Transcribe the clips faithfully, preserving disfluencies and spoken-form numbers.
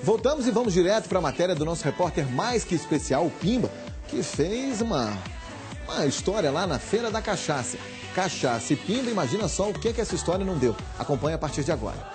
Voltamos e vamos direto para a matéria do nosso repórter mais que especial, o Pimba, que fez uma, uma história lá na Feira da Cachaça. Cachaça e Pimba, imagina só o que, que essa história não deu. Acompanhe a partir de agora.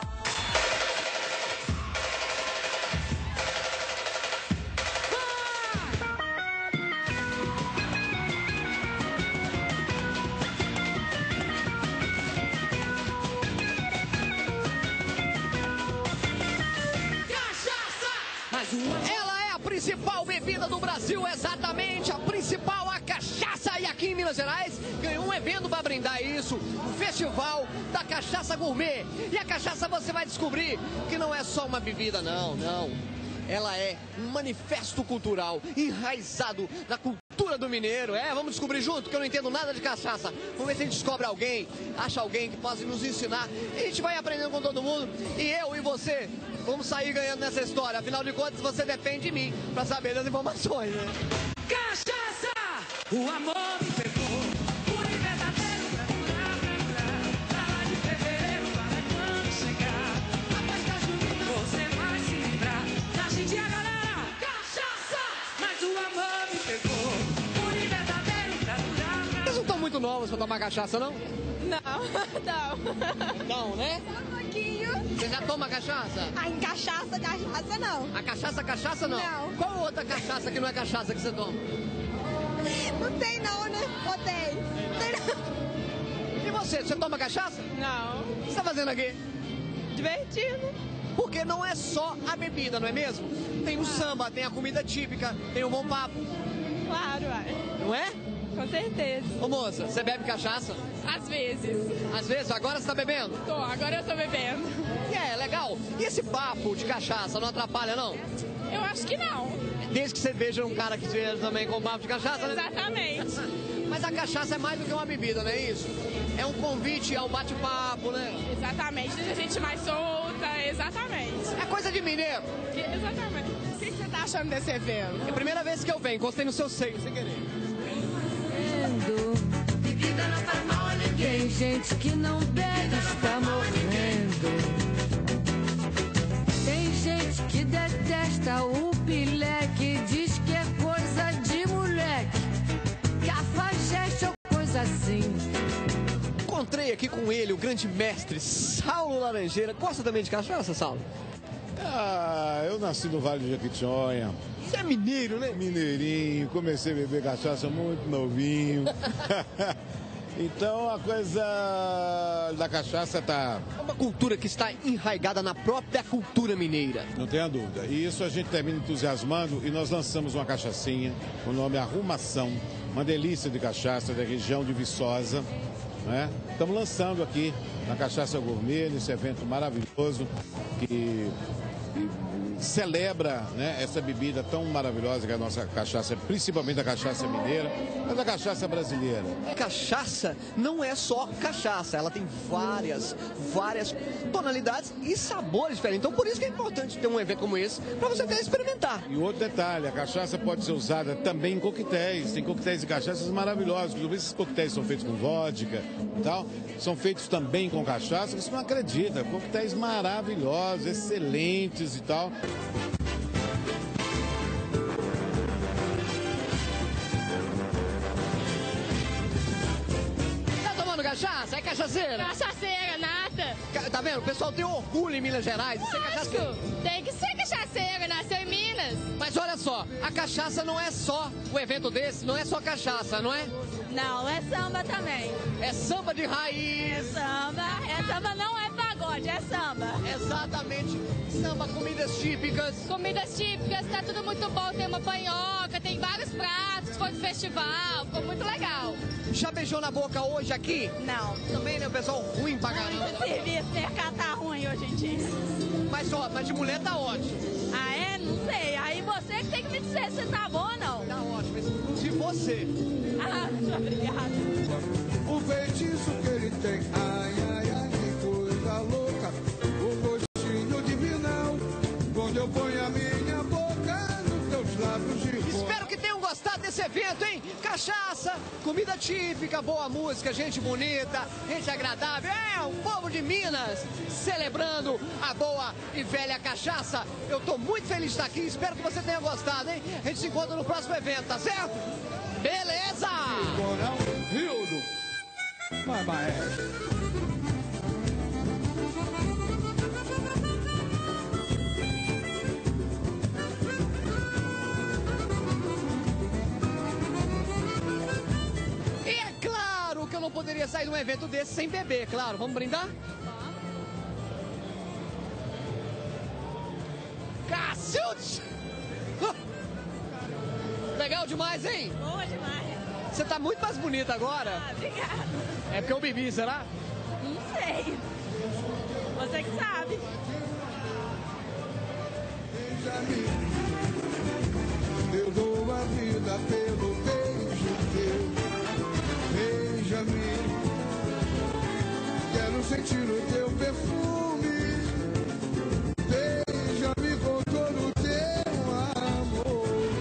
Ela é a principal bebida do Brasil, exatamente, a principal, a cachaça. E aqui em Minas Gerais ganhou um evento para brindar isso, o Festival da Cachaça Gourmet. E a cachaça você vai descobrir que não é só uma bebida, não, não. Ela é um manifesto cultural enraizado na cultura do mineiro. É, vamos descobrir junto, que eu não entendo nada de cachaça. Vamos ver se a gente descobre alguém, acha alguém que possa nos ensinar. E a gente vai aprendendo com todo mundo. E eu e você vamos sair ganhando nessa história. Afinal de contas, você depende de mim para saber das informações, né? Cachaça, o amor me pegou. O verdadeiro pra durar, pra durar. Pra lá de fevereiro, para quando chegar. Após da junina, você vai se livrar. Da gente e a galera, cachaça, mas o amor me pegou. O verdadeiro pra durar, pra... Vocês não estão muito novos para tomar cachaça, não? Não, não. Não, né? Um pouquinho. Você já toma cachaça? Ah, em cachaça, cachaça não. A cachaça, cachaça não? Não. Qual outra cachaça que não é cachaça que você toma? Não tem não, né? Ou tem? Não tem não. E você, você toma cachaça? Não. O que você está fazendo aqui? Divertido. Porque não é só a bebida, não é mesmo? Tem o samba, tem a comida típica, tem o bom papo, Claro, uai. não é? Com certeza. Ô moça, você bebe cachaça? Às vezes. Às vezes, agora você tá bebendo? Tô, agora eu tô bebendo. E é, legal. E esse papo de cachaça não atrapalha, não? Eu acho que não. Desde que você veja um cara que veja também com papo de cachaça, né? Exatamente. Mas a cachaça é mais do que uma bebida, não é isso? É um convite ao bate-papo, né? Exatamente. Deixa a gente mais solta. Exatamente. É coisa de mineiro. Exatamente. O que você tá achando desse evento? É a primeira vez que eu venho, encostei no seu seio, sem querer. Bebida não faz mal a ninguém. Tem gente que não bebe, está morrendo. Tem gente que detesta o pileque, diz que é coisa de moleque, cafajeste ou coisa assim. Encontrei aqui com ele, o grande mestre Saulo Laranjeira. Gosta também de cachaça, Saulo? Ah, eu nasci no Vale de Jequitinhonha. Você é mineiro, né? Mineirinho, comecei a beber cachaça muito novinho. Então a coisa da cachaça tá... É uma cultura que está enraizada na própria cultura mineira. Não tenha dúvida. E isso a gente termina entusiasmando e nós lançamos uma cachaçinha, o nome é Arrumação, uma delícia de cachaça da região de Viçosa. Né? Estamos lançando aqui na Cachaça Gourmet, nesse evento maravilhoso que, que celebra, né, essa bebida tão maravilhosa que é a nossa cachaça, principalmente a cachaça mineira, mas a cachaça brasileira. Cachaça não é só cachaça, ela tem várias, várias tonalidades e sabores diferentes. Então por isso que é importante ter um evento como esse, para você até experimentar. E outro detalhe, a cachaça pode ser usada também em coquetéis, tem coquetéis e cachaças maravilhosos, inclusive esses coquetéis são feitos com vodka e tal, são feitos também com cachaça, você não acredita, coquetéis maravilhosos, excelentes e tal. Tá tomando cachaça? É cachaceira? Cachaceira, nata. Ca- Tá vendo? O pessoal tem orgulho em Minas Gerais de ser cachaceiro. Tem que ser cachaceira, nasceu em Minas. Mas olha só, a cachaça não é só o evento desse, não é só cachaça, não é? Não, é samba também. É samba de É raiz. samba. É samba, não é pagode, é samba. Exatamente. Samba, comidas típicas. Comidas típicas, tá tudo muito bom. Tem uma panhoca, tem vários pratos, foi do festival, ficou muito legal. Já beijou na boca hoje aqui? Não. Também, né? O pessoal ruim pra caramba. Muito serviço, mercado tá ruim hoje em dia. Mas, ó, mas de mulher tá ótimo. Ah, é? Não sei. Aí você que tem que me dizer se tá bom ou não. Tá ótimo, inclusive você. Ah, muito obrigada. O feitiço que ele tem, ai, ai, ai, que coisa louca. O gostinho divinal, quando eu ponho a minha boca nos teus lábios de Espero que tenham gostado desse evento, hein? Cachaça, Comida típica, boa música, gente bonita, gente agradável. É, o povo de Minas celebrando a boa e velha cachaça. Eu tô muito feliz de estar aqui, espero que você tenha gostado, hein? A gente se encontra no próximo evento, tá certo? Beleza! Rildo. Vai, vai. Eu não poderia sair de um evento desse sem beber, claro. Vamos brindar? Cacete! Legal demais, hein? Boa demais. Você tá muito mais bonita agora. Ah, obrigada. É porque eu bebi, será? Não sei. Você que sabe. Eu dou a vida pelo beijo teu. Beija-me, quero sentir o teu perfume. Beija-me com todo o teu amor.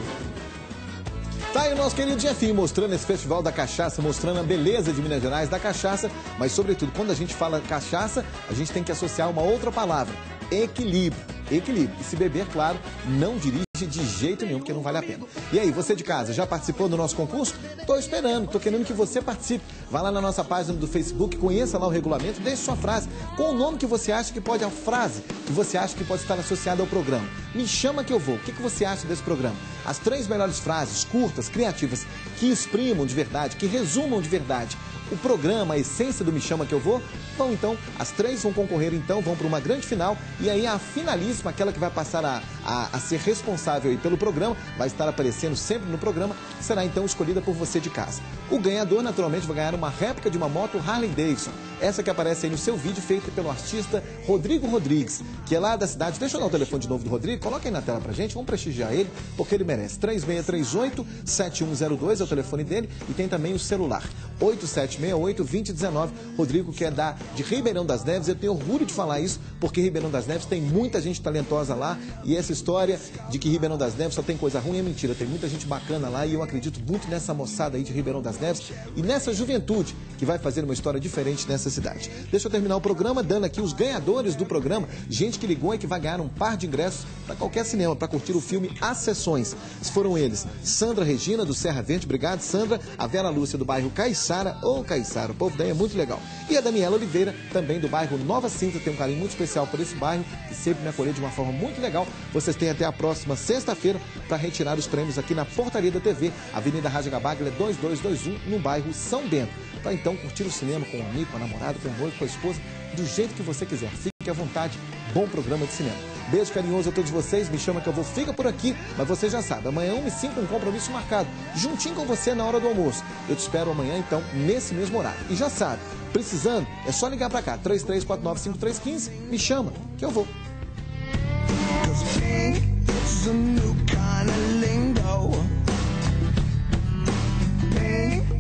Tá aí o nosso querido Jefinho mostrando esse festival da cachaça, mostrando a beleza de Minas Gerais da cachaça, mas sobretudo quando a gente fala cachaça, a gente tem que associar uma outra palavra: equilíbrio. Equilíbrio. E se beber, claro, não dirige de jeito nenhum, porque não vale a pena. E aí, você de casa, já participou do nosso concurso? Tô esperando, tô querendo que você participe. Vá lá na nossa página do Facebook, conheça lá o regulamento, deixe sua frase. Qual o nome que você acha que pode, a frase que você acha que pode estar associada ao programa? Me chama que eu vou. O que, que você acha desse programa? As três melhores frases, curtas, criativas, que exprimam de verdade, que resumam de verdade o programa, a essência do Me Chama Que Eu Vou. Bom, então, as três vão concorrer, então, vão para uma grande final. E aí a finalíssima, aquela que vai passar a, a, a ser responsável aí pelo programa, vai estar aparecendo sempre no programa, será então escolhida por você de casa. O ganhador, naturalmente, vai ganhar uma réplica de uma moto Harley Davidson. Essa que aparece aí no seu vídeo, feita pelo artista Rodrigo Rodrigues, que é lá da cidade. Deixa eu dar o telefone de novo do Rodrigo, coloca aí na tela pra gente, vamos prestigiar ele, porque ele merece. três seis três oito, sete um zero dois é o telefone dele, e tem também o celular oito sete seis oito, dois zero um nove. Rodrigo, que é da, de Ribeirão das Neves. Eu tenho orgulho de falar isso, porque Ribeirão das Neves tem muita gente talentosa lá, e essa história de que Ribeirão das Neves só tem coisa ruim é mentira. Tem muita gente bacana lá, e eu acredito muito nessa moçada aí de Ribeirão das Neves e nessa juventude que vai fazer uma história diferente nessa cidade. Deixa eu terminar o programa dando aqui os ganhadores do programa, gente que ligou e que vai ganhar um par de ingressos para qualquer cinema, para curtir o filme As Sessões. Foram eles: Sandra Regina, do Serra Verde, obrigado Sandra, a Vera Lúcia, do bairro Caiçara, ou Caiçara, o povo daí é muito legal, e a Daniela Oliveira, também do bairro Nova Cinta. Tem um carinho muito especial por esse bairro, que sempre me acolheu de uma forma muito legal. Vocês têm até a próxima sexta-feira para retirar os prêmios aqui na Portaria da T V, Avenida Rádio Gabaglia dois dois dois um, no bairro São Bento, para então curtir o cinema com um amigo, com a namorada, com o noivo, com a esposa, do jeito que você quiser. Fique à vontade, bom programa de cinema. Beijo carinhoso a todos vocês, Me Chama Que Eu Vou, fica por aqui, mas você já sabe, amanhã um e cinco um compromisso marcado, juntinho com você na hora do almoço. Eu te espero amanhã, então, nesse mesmo horário. E já sabe, precisando, é só ligar para cá, três três quatro nove cinco três um cinco, me chama que eu vou.